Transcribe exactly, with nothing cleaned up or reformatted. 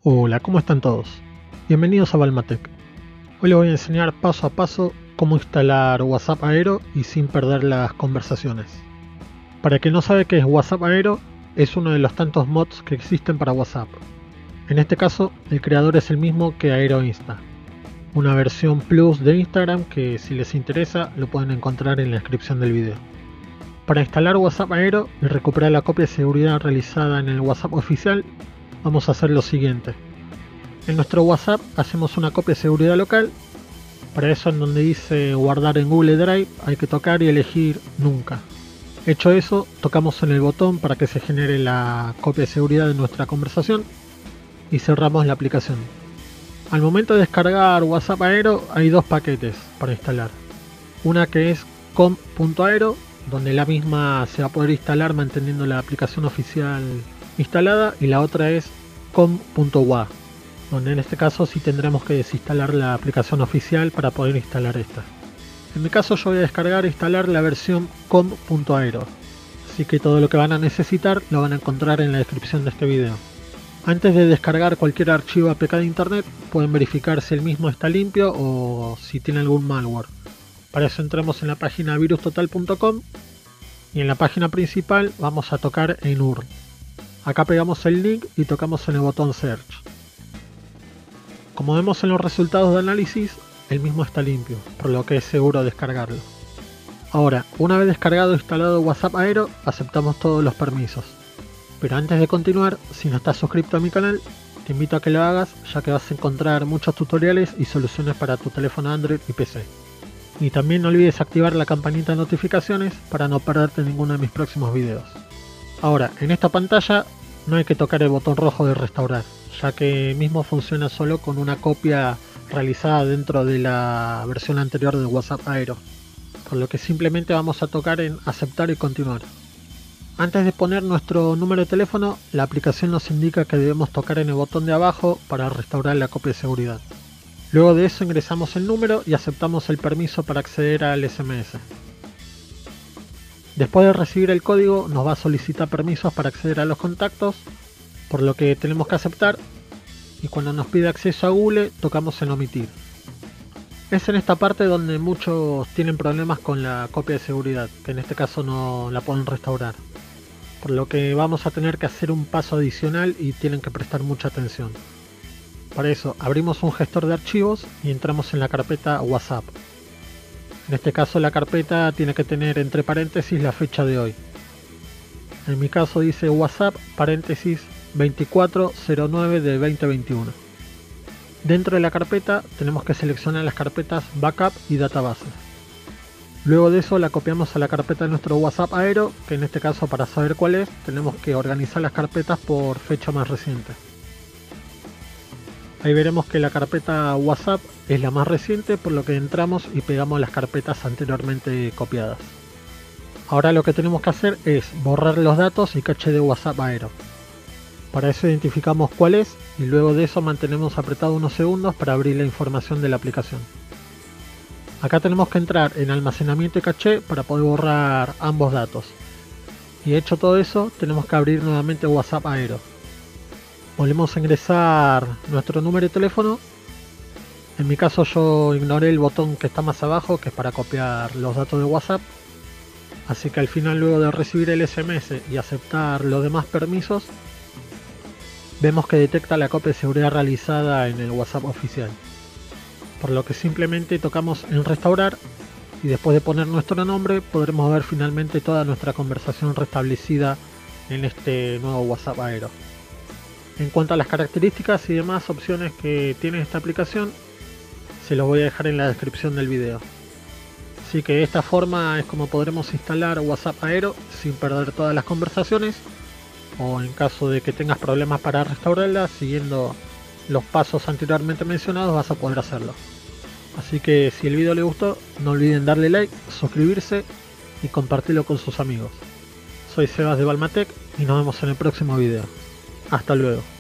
Hola, ¿cómo están todos? Bienvenidos a Balmatec. Hoy les voy a enseñar paso a paso cómo instalar WhatsApp Aero y sin perder las conversaciones. Para quien no sabe qué es WhatsApp Aero, es uno de los tantos mods que existen para WhatsApp. En este caso, el creador es el mismo que Aero Insta, una versión plus de Instagram que, si les interesa, lo pueden encontrar en la descripción del video. Para instalar WhatsApp Aero y recuperar la copia de seguridad realizada en el WhatsApp oficial, vamos a hacer lo siguiente. En nuestro WhatsApp hacemos una copia de seguridad local. Para eso, en donde dice guardar en Google Drive, hay que tocar y elegir nunca. Hecho eso, tocamos en el botón para que se genere la copia de seguridad de nuestra conversación y cerramos la aplicación. Al momento de descargar WhatsApp Aero hay dos paquetes para instalar. Una que es com.aero, donde la misma se va a poder instalar manteniendo la aplicación oficial instalada, y la otra es com.wa, donde en este caso sí tendremos que desinstalar la aplicación oficial para poder instalar esta. En mi caso yo voy a descargar e instalar la versión com.aero, así que todo lo que van a necesitar lo van a encontrar en la descripción de este video. Antes de descargar cualquier archivo A P K de internet, pueden verificar si el mismo está limpio o si tiene algún malware. Para eso entramos en la página virus total punto com y en la página principal vamos a tocar en U R L. Acá pegamos el link y tocamos en el botón Search. Como vemos en los resultados de análisis, el mismo está limpio, por lo que es seguro descargarlo. Ahora, una vez descargado e instalado WhatsApp Aero, aceptamos todos los permisos. Pero antes de continuar, si no estás suscrito a mi canal, te invito a que lo hagas, ya que vas a encontrar muchos tutoriales y soluciones para tu teléfono Android y P C. Y también no olvides activar la campanita de notificaciones para no perderte ninguno de mis próximos videos. Ahora, en esta pantalla no hay que tocar el botón rojo de restaurar, ya que mismo funciona solo con una copia realizada dentro de la versión anterior de WhatsApp Aero, por lo que simplemente vamos a tocar en aceptar y continuar. Antes de poner nuestro número de teléfono, la aplicación nos indica que debemos tocar en el botón de abajo para restaurar la copia de seguridad. Luego de eso ingresamos el número y aceptamos el permiso para acceder al S M S. Después de recibir el código nos va a solicitar permisos para acceder a los contactos, por lo que tenemos que aceptar, y cuando nos pide acceso a Google tocamos en omitir. Es en esta parte donde muchos tienen problemas con la copia de seguridad, que en este caso no la pueden restaurar, por lo que vamos a tener que hacer un paso adicional y tienen que prestar mucha atención. Para eso abrimos un gestor de archivos y entramos en la carpeta WhatsApp. En este caso la carpeta tiene que tener entre paréntesis la fecha de hoy. En mi caso dice WhatsApp paréntesis veinticuatro cero nueve de veinte veintiuno. Dentro de la carpeta tenemos que seleccionar las carpetas Backup y Database. Luego de eso la copiamos a la carpeta de nuestro WhatsApp Aero, que en este caso, para saber cuál es, tenemos que organizar las carpetas por fecha más reciente. Ahí veremos que la carpeta WhatsApp es la más reciente, por lo que entramos y pegamos las carpetas anteriormente copiadas. Ahora lo que tenemos que hacer es borrar los datos y caché de WhatsApp Aero. Para eso identificamos cuál es y luego de eso mantenemos apretado unos segundos para abrir la información de la aplicación. Acá tenemos que entrar en almacenamiento y caché para poder borrar ambos datos. Y hecho todo eso, tenemos que abrir nuevamente WhatsApp Aero. Volvemos a ingresar nuestro número de teléfono. En mi caso yo ignoré el botón que está más abajo, que es para copiar los datos de WhatsApp. Así que al final, luego de recibir el S M S y aceptar los demás permisos, vemos que detecta la copia de seguridad realizada en el WhatsApp oficial. Por lo que simplemente tocamos en restaurar y después de poner nuestro nombre podremos ver finalmente toda nuestra conversación restablecida en este nuevo WhatsApp Aero. En cuanto a las características y demás opciones que tiene esta aplicación, se los voy a dejar en la descripción del video. Así que de esta forma es como podremos instalar WhatsApp Aero sin perder todas las conversaciones, o en caso de que tengas problemas para restaurarlas, siguiendo los pasos anteriormente mencionados vas a poder hacerlo. Así que si el video les gustó, no olviden darle like, suscribirse y compartirlo con sus amigos. Soy Sebas de Balmatec y nos vemos en el próximo video. Hasta luego.